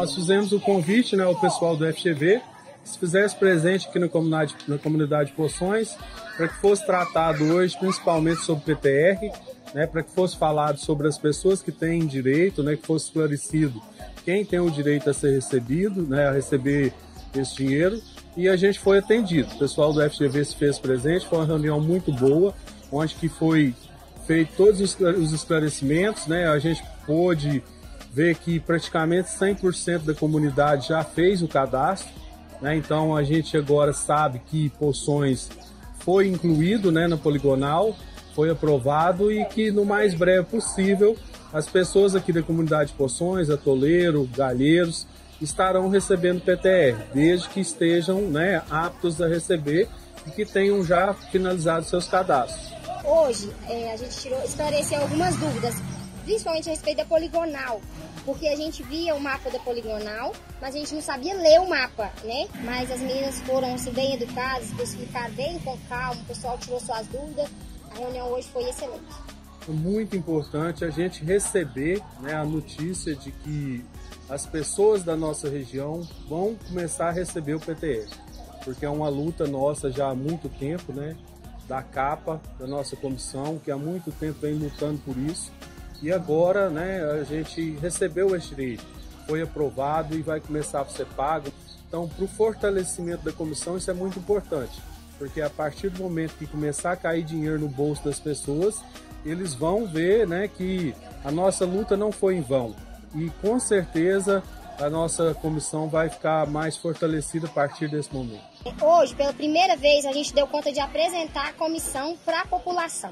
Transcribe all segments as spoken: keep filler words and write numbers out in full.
nós fizemos o convite, né, ao pessoal do F G V, que se fizesse presente aqui na comunidade, na comunidade Poções, para que fosse tratado hoje principalmente sobre P T R, né, para que fosse falado sobre as pessoas que têm direito, né, que fosse esclarecido quem tem o direito a ser recebido, né, a receber esse dinheiro, e a gente foi atendido. O pessoal do F G V se fez presente, foi uma reunião muito boa, onde que foi feito todos os esclarecimentos, né, a gente pôde ver que praticamente cem por cento da comunidade já fez o cadastro, né, então a gente agora sabe que Poções foi incluído, né, na poligonal, foi aprovado e que no mais breve possível as pessoas aqui da comunidade Poções, Atoleiro, Galheiros, estarão recebendo P T R, desde que estejam, né, aptos a receber e que tenham já finalizado seus cadastros. Hoje é, a gente tirou, esclareceu algumas dúvidas, principalmente a respeito da poligonal, porque a gente via o mapa da poligonal, mas a gente não sabia ler o mapa, né? Mas as meninas foram assim, bem educadas, explicaram bem com calma, o pessoal tirou suas dúvidas, a reunião hoje foi excelente. É muito importante a gente receber, né, a notícia de que as pessoas da nossa região vão começar a receber o P T R, porque é uma luta nossa já há muito tempo, né, da capa, da nossa comissão, que há muito tempo vem lutando por isso, e agora, né, a gente recebeu esse direito, foi aprovado e vai começar a ser pago. Então, para o fortalecimento da comissão, isso é muito importante, porque a partir do momento que começar a cair dinheiro no bolso das pessoas, eles vão ver, né, que a nossa luta não foi em vão. E com certeza a nossa comissão vai ficar mais fortalecida a partir desse momento. Hoje, pela primeira vez, a gente deu conta de apresentar a comissão para a população.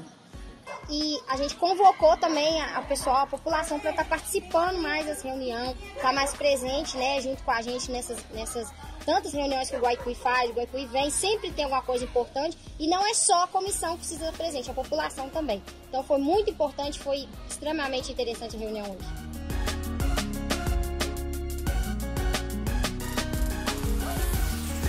E a gente convocou também a, a pessoal, a população, para estar tá participando mais das reuniões, estar tá mais presente, né, junto com a gente nessas, nessas tantas reuniões que o Guaicuí faz, o Guaicuí vem, sempre tem alguma coisa importante, e não é só a comissão que precisa estar presente, a população também. Então foi muito importante, foi extremamente interessante a reunião hoje.